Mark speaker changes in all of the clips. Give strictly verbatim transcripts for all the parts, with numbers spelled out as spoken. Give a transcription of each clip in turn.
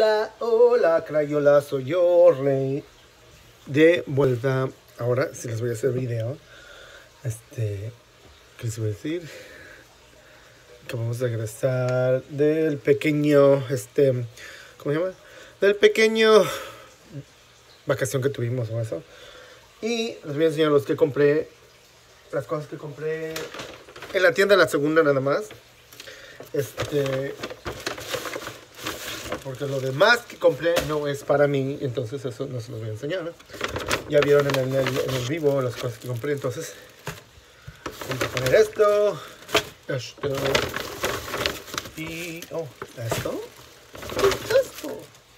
Speaker 1: Hola, hola, Crayola, soy yo, Rey. De vuelta. Ahora sí les voy a hacer video. Este, ¿qué les voy a decir? Que vamos a regresar del pequeño, este, ¿cómo se llama? Del pequeño vacación que tuvimos o eso. Y les voy a enseñar los que compré, las cosas que compré en la tienda, la segunda nada más. Este, porque lo demás que compré no es para mí, entonces eso no se los voy a enseñar, ¿no? Ya vieron en el, en el vivo las cosas que compré, entonces vamos a poner esto, esto y, oh, esto, esto.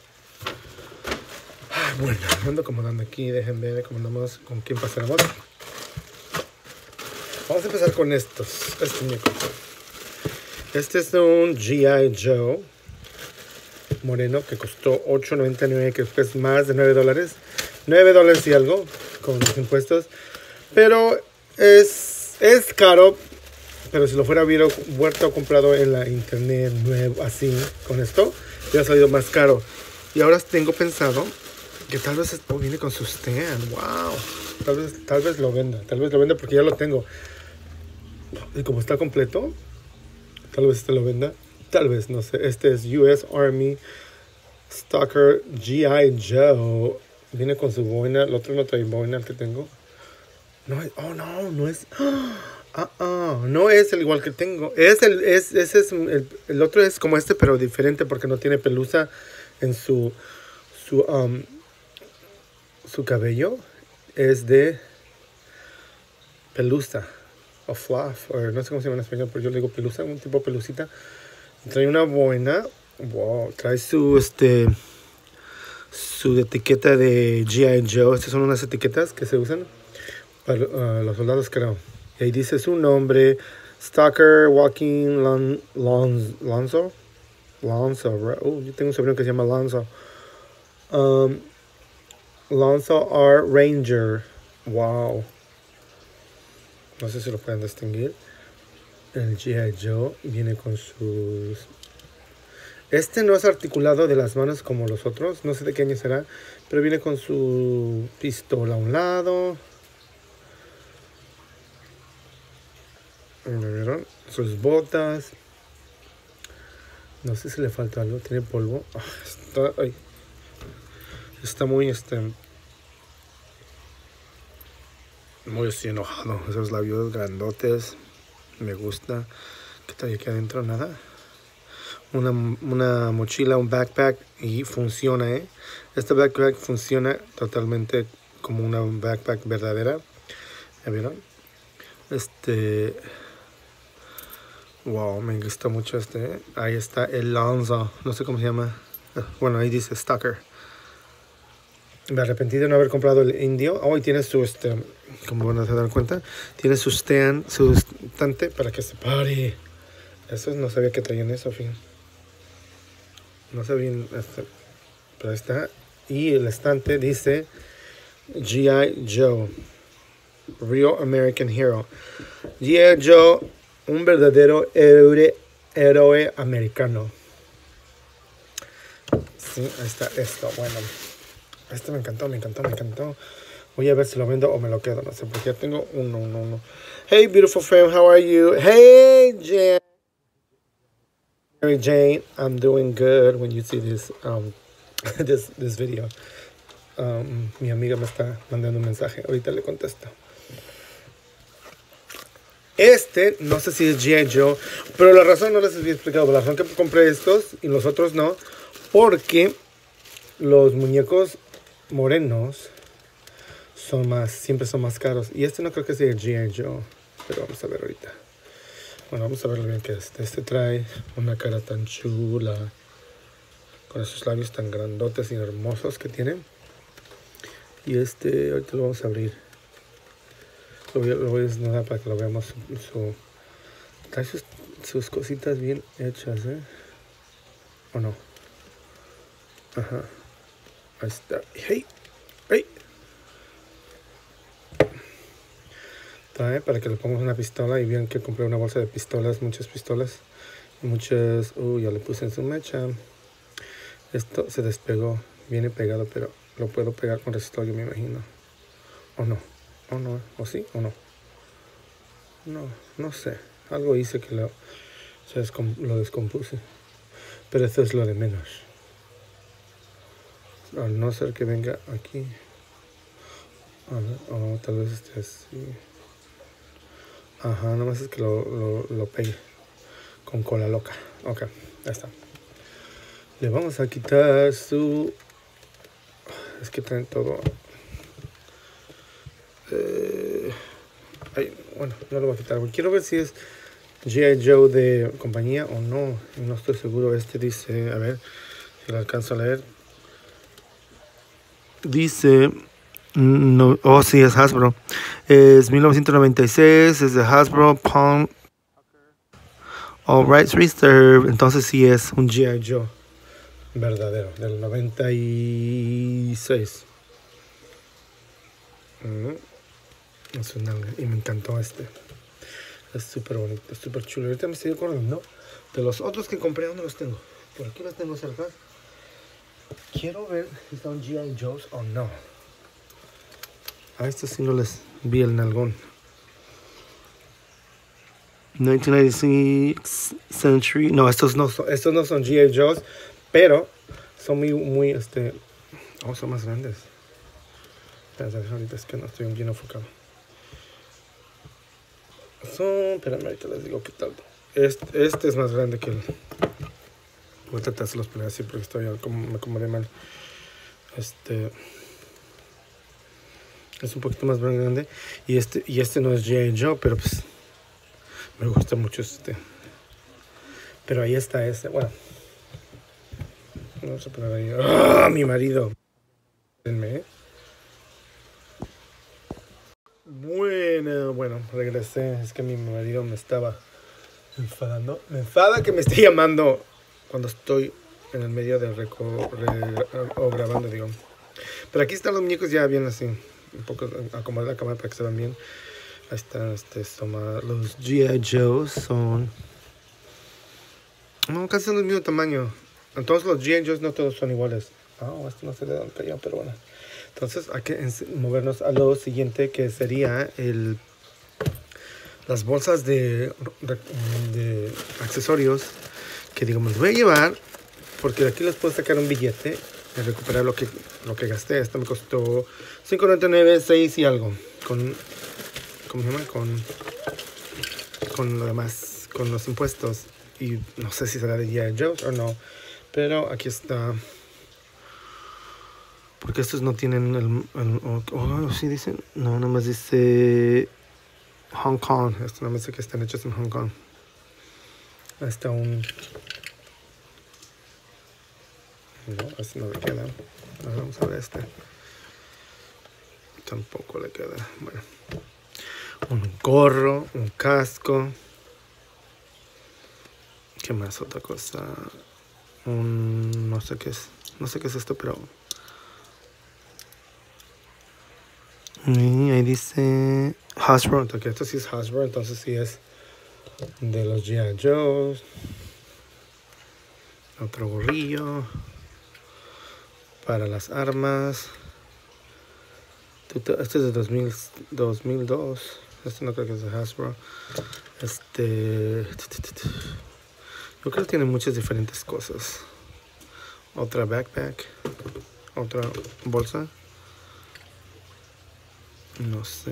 Speaker 1: Bueno, ando acomodando aquí, dejen ver cómo andamos, con quién pasamos. Vamos a empezar con estos, este muñeco. Este es un G I Joe moreno que costó ocho noventa y nueve, que es más de nueve dólares. nueve dólares y algo con los impuestos. Pero es, es caro. Pero si lo fuera hubiera vuelto comprado en la internet nuevo, así, con esto, hubiera salido más caro. Y ahora tengo pensado que tal vez esto viene con su stand. Wow. Tal vez, tal vez lo venda. Tal vez lo venda porque ya lo tengo. Y como está completo, tal vez este lo venda. Tal vez, no sé. Este es U S Army Stalker G I Joe. Viene con su boina. El otro no trae boina, el que tengo. No es. Oh, no, no es. Ah, ah, no es el igual que tengo. Es el, es, ese es el, el otro es como este, pero diferente porque no tiene pelusa en su, su, um, su cabello. Es de pelusa o fluff, o no sé cómo se llama en español, pero yo le digo pelusa, un tipo de pelucita. Trae una boina. Wow, trae su este su etiqueta de G I Joe. Estas son unas etiquetas que se usan para uh, los soldados, creo. Y ahí dice su nombre: Stalker Walking Lon, Lon, Lonzo. Lonzo, right? Oh, yo tengo un sobrino que se llama Lonzo. Um, Lonzo R. Ranger. Wow. No sé si lo pueden distinguir. El G I Joe viene con sus... Este no es articulado de las manos como los otros. No sé de qué año será. Pero viene con su pistola a un lado. ¿Me vieron? Sus botas. No sé si le falta algo. Tiene polvo. Oh, está, ay. Está muy este... Muy así enojado. Esos labios grandotes. Me gusta. ¿Qué tal aquí adentro? Nada. Una, una mochila, un backpack. Y funciona, ¿eh? Este backpack funciona totalmente como una backpack verdadera. ¿Ya vieron? Este... Wow, me gusta mucho este, ¿eh? Ahí está el Lonzo. No sé cómo se llama. Bueno, ahí dice Stalker. Me arrepentí de no haber comprado el indio. Oh, y tiene su, este, como van a dar cuenta, tiene su stand, su estante para que se pare. Eso no sabía que traían eso, fin. No sabía, este, pero ahí está. Y el estante dice G I Joe, Real American Hero. G I Joe, un verdadero héroe, héroe americano. Sí, ahí está esto, bueno. Este me encantó, me encantó, me encantó. Voy a ver si lo vendo o me lo quedo. No sé, porque ya tengo uno, uno, uno. Hey, beautiful friend, how are you? Hey, Jan. Mary Jane, I'm doing good when you see this, um, this, this video. Um, mi amiga me está mandando un mensaje. Ahorita le contesto. Este, no sé si es G I Joe, pero la razón no les había explicado. La razón que compré estos y los otros no, porque los muñecos morenos son más, siempre son más caros. Y este no creo que sea G I Joe, pero vamos a ver ahorita. Bueno, vamos a ver lo bien que es. Este trae una cara tan chula, con esos labios tan grandotes y hermosos que tiene. Y este, ahorita lo vamos a abrir. Lo voy, lo voy a desnudar para que lo veamos. Su, su, trae sus, sus cositas bien hechas, ¿eh? ¿O no? Ajá. Ahí está. ¡Hey! ¡Hey! Trae para que le pongamos una pistola. Y vean que compré una bolsa de pistolas, muchas pistolas. Y muchas... Uy, uh, ya le puse en su mecha. Esto se despegó. Viene pegado, pero lo puedo pegar con resistor, yo me imagino. ¿O no? ¿O no? ¿O sí? ¿O no? No, no sé. Algo hice que lo, se descom lo descompuse. Pero eso es lo de menos. A no ser que venga aquí. A ver, o tal vez esté así. Ajá, nomás es que lo, lo, lo pegue. Con cola loca. Ok, ya está. Le vamos a quitar su... Es que traen todo... Eh... Ay, bueno, no lo voy a quitar. Quiero ver si es G I Joe de compañía o no. No estoy seguro. Este dice... A ver si lo alcanzo a leer. Dice... No, oh, sí, es Hasbro. Es mil novecientos noventa y seis. Es de Hasbro Palm... All rights reserved. Entonces sí es un G I Joe verdadero, del noventa y seis. Mm, es una, y me encantó este. Es súper bonito, es súper chulo. Ahorita me estoy acordando de los otros que compré. ¿Dónde los tengo? Por aquí los tengo cerca. Quiero ver si son G I Joes o no. A estos sí no les vi el nalgón. nineteen ninety-six Century. No, estos no son, estos no son G I Joes, pero son muy, muy, este... Oh, son más grandes. Ahorita es que no estoy bien enfocado. Son... Espérame, ahorita les digo qué tal. Este, este es más grande que el... Voy a tratar de los poner así porque estoy como, me acomodé mal. Este... Es un poquito más grande. Y este, y este no es G I Joe, pero pues... Me gusta mucho este. Pero ahí está este. Bueno. Vamos a poner ahí. ¡Oh, mi marido! ¿Eh? Bueno, bueno, regresé. Es que mi marido me estaba enfadando. Me enfada que me esté llamando cuando estoy en el medio de reco re o grabando, digo. Pero aquí están los muñecos ya bien así. Un poco acomodar la cámara para que se vean bien. Ahí están, este, toma, los G I Joes son... No, casi son del mismo tamaño. Entonces los G I Joes no todos son iguales. Ah, oh, esto no sé de dónde cayó, pero bueno. Entonces hay que movernos a lo siguiente, que sería el... Las bolsas de, de, de accesorios que digamos voy a llevar, porque de aquí les puedo sacar un billete y recuperar lo que, lo que gasté. Esto me costó cinco noventa y nueve, seis y algo. Con... ¿Cómo se llama? Con, con lo demás, con los impuestos. Y no sé si será de G I Joe o no. Pero aquí está. Porque estos no tienen el... el oh, oh, sí dicen. No, nada más dice Hong Kong. Esto nada más dice que están hechos en Hong Kong. Ahí está un... No, este no le queda. Ahora vamos a ver este. Tampoco le queda. Bueno. Un gorro, un casco. ¿Qué más? Otra cosa. Un... No sé qué es. No sé qué es esto, pero... Y ahí dice... Hasbro. Okay, esto sí es Hasbro. Entonces sí es de los G I Joes. Otro gorrillo. Para las armas. Este es de dos mil, dos mil dos. Este no creo que es de Hasbro. Este... Yo creo que tiene muchas diferentes cosas. Otra backpack. Otra bolsa. No sé.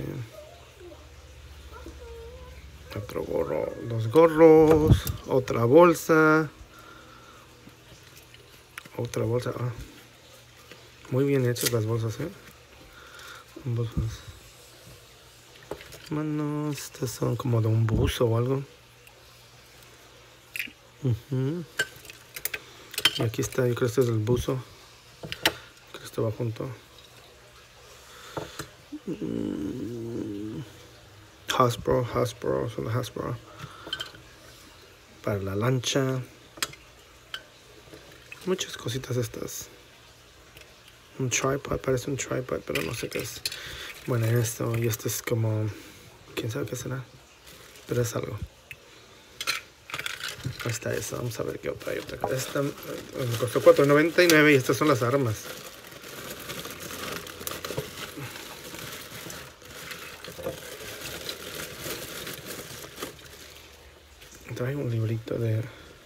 Speaker 1: Otro gorro. Dos gorros. Otra bolsa. Otra bolsa. Ah. Muy bien hechas las bolsas, ¿eh? Bolsas. Manos. Estas son como de un buzo o algo. Uh-huh. Y aquí está, yo creo que este es el buzo. Creo que esto va junto. Mm. Hasbro, Hasbro, son de Hasbro. Para la lancha. Muchas cositas estas. Un tripod, parece un tripod, pero no sé qué es. Bueno, esto, y esto es como... ¿Quién sabe qué será? Pero es algo. Ahí está esa. Vamos a ver qué otra hay. Otra. Esta me costó cuatro noventa y nueve y estas son las armas. Trae un librito de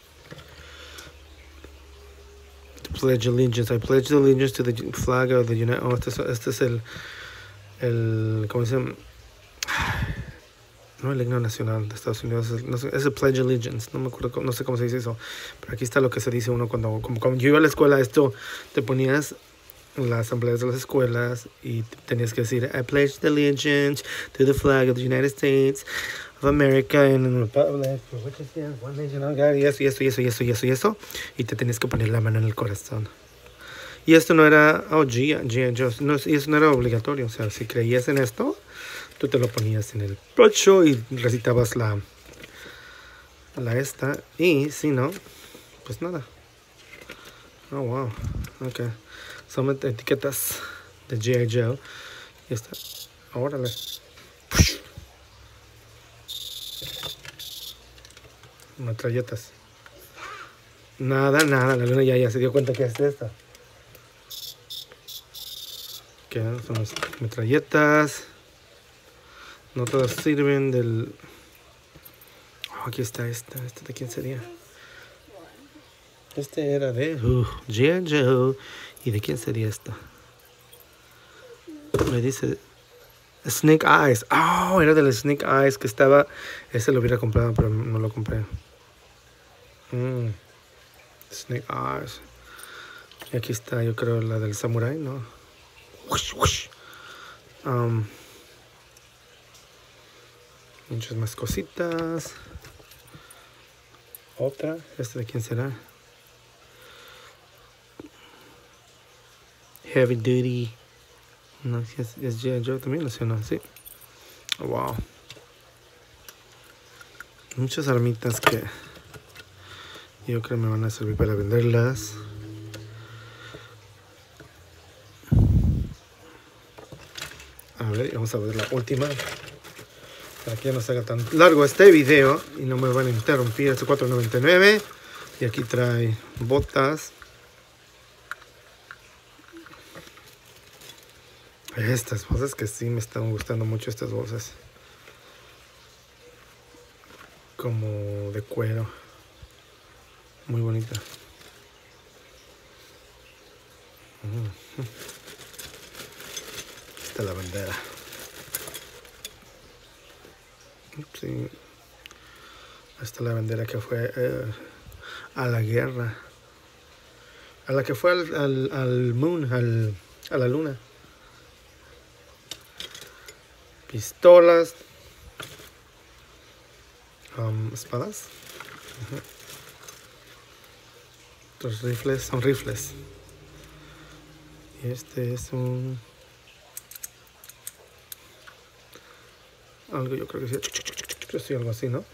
Speaker 1: Pledge Allegiance. I pledge allegiance to the flag of the United... Oh, este es, este es el, el... ¿Cómo se llama? No el himno nacional de Estados Unidos. Es, no sé, es el Pledge Allegiance. No me acuerdo, no sé cómo se dice eso. Pero aquí está lo que se dice uno cuando... Como, cuando yo iba a la escuela, esto te ponías en las asambleas de las escuelas y tenías que decir I pledge allegiance to the flag of the United States of America and the Republic for which it stands, one nation under God, y eso, y eso, y eso, y eso, y eso, y eso, y te tenías que poner la mano en el corazón. Y esto no era, oh, G I Joe, no, y eso no era obligatorio, o sea, si creías en esto, tú te lo ponías en el pecho y recitabas la, la esta, y si no, pues nada. Oh, wow, ok. Son etiquetas de G I Joe, y esta, órale. Metralletas. Nada, nada. La luna ya, ya se dio cuenta que es esta. Que son las metralletas. No todas sirven del... Oh, aquí está esta. ¿Este de quién sería? Este era de uh, G I Joe. ¿Y de quién sería esta? Me dice... Snake Eyes. Oh, era del Snake Eyes que estaba... Ese lo hubiera comprado, pero no lo compré. Mm. Snake Eyes. Y aquí está, yo creo, la del Samurai, ¿no? Whoosh, whoosh. Um, muchas más cositas. Otra. ¿Esta de quién será? Heavy Duty. No, es, es G I Joe también, lo sé, ¿no? Sí. Wow. Muchas armitas que yo creo me van a servir para venderlas. A ver, vamos a ver la última. Para que ya no se haga tan largo este video y no me van a interrumpir. Este cuatro noventa y nueve. Y aquí trae botas. Estas bolsas que sí me están gustando mucho, estas bolsas. Como de cuero. Muy bonita. Mm. Esta es la bandera. Sí. Esta es la bandera que fue eh, a la guerra. A la que fue al, al, al moon, al, a la luna. Pistolas. Um, espadas. Uh-huh. Los rifles son rifles. Y este es un... Algo yo creo que sí. Sí, algo así, ¿no?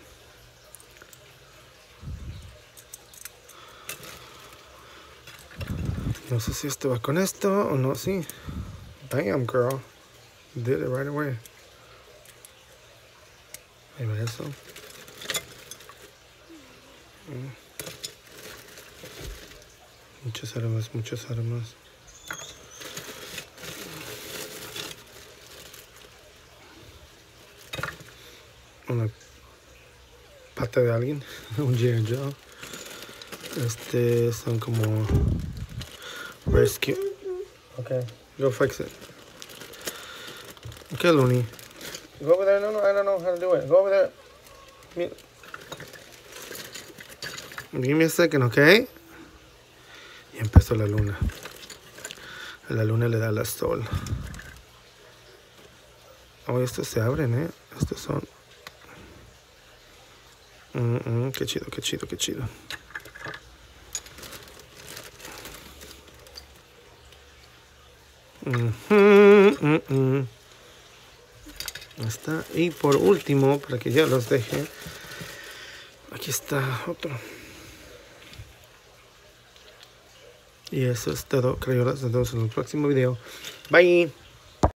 Speaker 1: No sé si esto va con esto o no, sí. Damn, girl. Did it right away. Ahí va eso. Mm. Muchas armas, muchas armas. Una pata de alguien, un G I Joe. Este son como rescue. Okay, go fix it. Okay, Looney. Go over there. No, no, I don't know how to do it. Go over there. Give me a second, okay? Y empezó la luna. A la luna le da la sol. Oh, estos se abren, ¿eh? Estos son... Mm -mm, qué chido, qué chido, qué chido. Mm -hmm, mm -mm. Ahí está. Y por último, para que ya los deje, aquí está otro. Y eso es todo, creo. Nos vemos en el próximo video. Bye.